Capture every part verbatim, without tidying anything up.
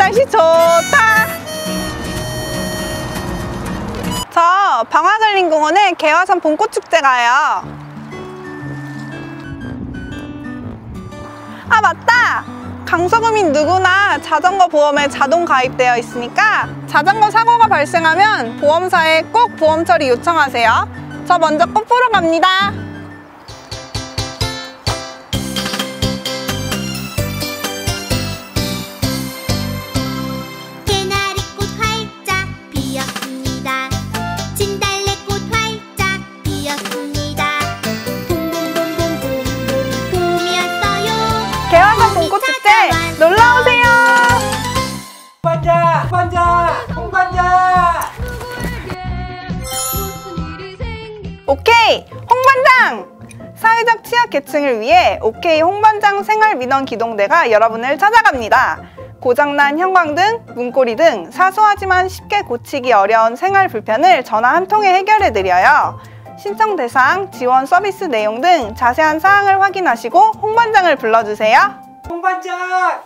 날씨 좋다. 저 방화근린공원에 개화산 봄꽃축제 가요. 아 맞다! 강서구민 누구나 자전거 보험에 자동 가입되어 있으니까 자전거 사고가 발생하면 보험사에 꼭 보험 처리 요청하세요. 저 먼저 꽃 보러 갑니다. 개나리꽃 활짝 피었습니다. 진달래꽃 활짝 피었습니다. 봄봄봄봄봄봄 봄이 왔어요. 개화산 봄꽃축제 놀러오세요. 홍반장! 홍반장! 홍반장! 오케이! 홍반장! 사회적 취약계층을 위해 오케이 홍반장 생활민원기동대가 여러분을 찾아갑니다. 고장난 형광등, 문고리 등 사소하지만 쉽게 고치기 어려운 생활 불편을 전화 한 통에 해결해드려요. 신청 대상, 지원 서비스 내용 등 자세한 사항을 확인하시고 홍반장을 불러주세요. 홍반장!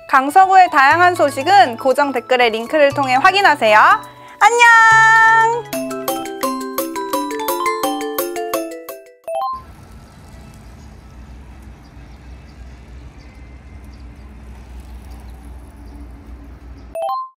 강서구의 다양한 소식은 고정 댓글의 링크를 통해 확인하세요. 안녕!